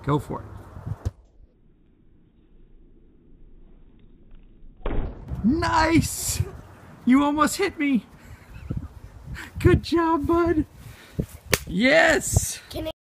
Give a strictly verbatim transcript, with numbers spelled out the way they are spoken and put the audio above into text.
Go for it. Nice! You almost hit me. Good job, bud. Yes! Can